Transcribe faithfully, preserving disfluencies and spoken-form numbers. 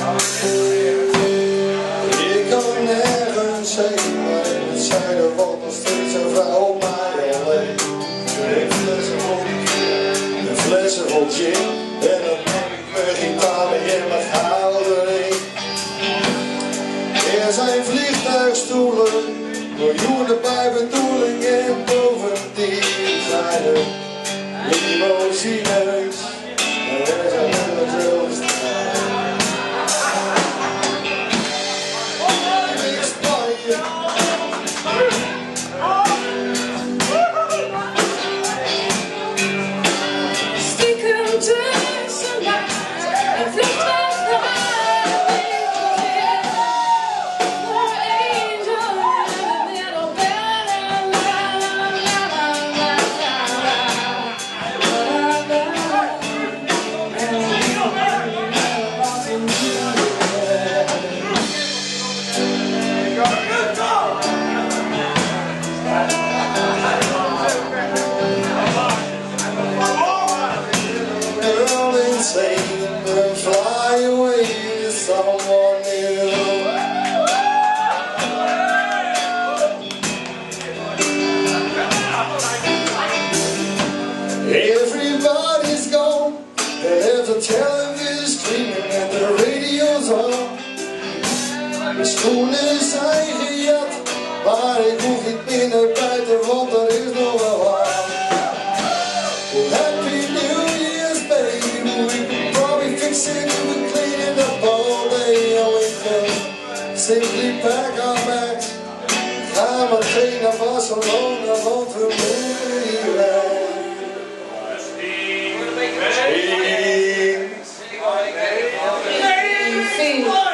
Ik kan nergens heen, maar ik moet zijn, er valt nog steeds een vrouw op mij alleen. Een flessen vol, een flessen vol gin, en dan neem ik mijn gitaar mee en mijn gouden ring. Er zijn vliegtuigstoelen, miljoenen bij bedoeling, en bovendien zijn er limousines, en er zijn er zelfs and fly away to someone new. Everybody's gone, and the television's streaming and the radio's on. De schoenen zijn gejat, maar ik hoef niet meer naar buiten, want er is nog wel wat. Happy New Year's, baby. We probably fix it, we clean it up all day, and we can simply pack our bags. Gaan meteen naar Barcelona, want we moeten weg. Sting. Sting.